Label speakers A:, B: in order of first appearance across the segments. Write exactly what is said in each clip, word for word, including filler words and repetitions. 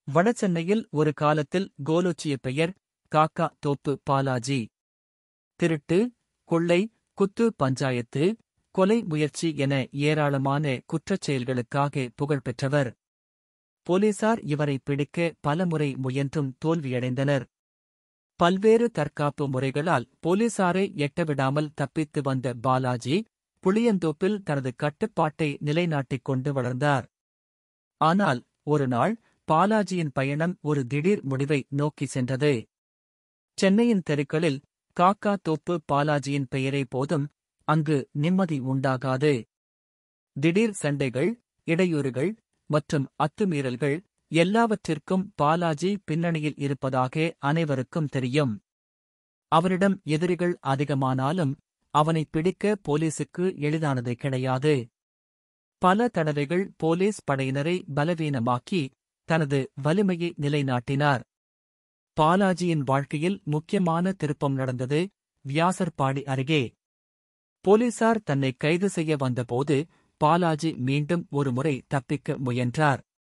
A: வடசென்னையில் ஒரு காலத்தில் கோலோச்சிய பெயர் காக்கா தோப்பு பாலாஜி. திருட்டு, கொள்ளை, குத்து பஞ்சாயத்து, கொலை முயற்சி என ஏராளமான குற்றச் செயல்களுக்காக புகழ்பெற்றவர். போலீசார் இவரை பிடிக்க பலமுறை முயன்றும் தோல்வியடைந்தனர். பல்வேறு தற்காப்பு முறைகளால் போலீசாரை எட்டவிடாமல் தப்பித்து வந்த பாலாஜி புளியந்தோப்பில் தனது கட்டுப்பாட்டை நிலைநாட்டிக் கொண்டு வளர்ந்தார். ஆனால் ஒருநாள் பாலாஜியின் பயணம் ஒரு திடீர் முடிவை நோக்கி சென்றது. சென்னையின் தெருக்களில் காக்கா தோப்பு பாலாஜியின் பெயரே போதும் அங்கு நிம்மதி உண்டாகாது. திடீர் சண்டைகள், இடையூறுகள் மற்றும் அத்துமீறல்கள் எல்லாவற்றிற்கும் பாலாஜி பின்னணியில் இருப்பதாக அனைவருக்கும் தெரியும். அவரிடம் எதிரிகள் அதிகமானாலும் அவனை பிடிக்க போலீசுக்கு எளிதானது கிடையாது. பல தடவைகள் போலீஸ் படையினரை பலவீனமாக்கி தனது வலிமையை நிலைநாட்டினார். பாலாஜியின் வாழ்க்கையில் முக்கியமான திருப்பம் நடந்தது வியாசர்பாடி அருகே. போலீசார் தன்னை கைது செய்ய வந்தபோது பாலாஜி மீண்டும் ஒருமுறை தப்பிக்க முயன்றார்.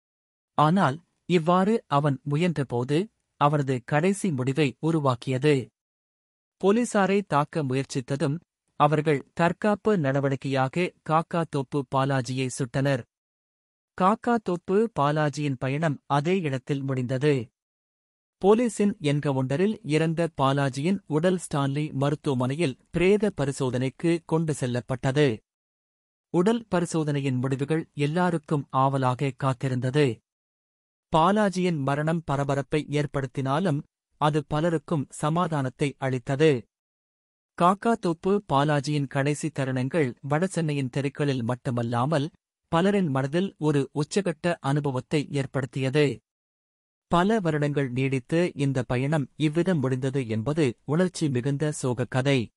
A: ஆனால் இவ்வாறு அவன் முயன்றபோது அவரது கடைசி முடிவை உருவாக்கியது. போலீசாரை தாக்க முயற்சித்ததும் அவர்கள் தற்காப்பு நடவடிக்கையாக காக்கா தோப்பு பாலாஜியை சுட்டனர். காக்கா தோப்பு பாலாஜியின் பயணம் அதே இடத்தில் முடிந்தது. போலீசின் என்கவுண்டரில் இறந்த பாலாஜியின் உடல் ஸ்டான்லி மருத்துவமனையில் பிரேத பரிசோதனைக்கு கொண்டு செல்லப்பட்டது. உடல் பரிசோதனையின் முடிவுகள் எல்லாருக்கும் ஆவலாக காத்திருந்தது. பாலாஜியின் மரணம் பரபரப்பை ஏற்படுத்தினாலும் அது பலருக்கும் சமாதானத்தை அளித்தது. காக்கா தோப்பு பாலாஜியின் கடைசி தருணங்கள் வடசென்னையின் தெருக்களில் மட்டுமல்லாமல் பலரின் மனதில் ஒரு உச்சகட்ட அனுபவத்தை ஏற்படுத்தியது. பல வருடங்கள் நீடித்து இந்த பயணம் இவ்விதம் முடிந்தது என்பது உணர்ச்சி மிகுந்த சோகக் கதை.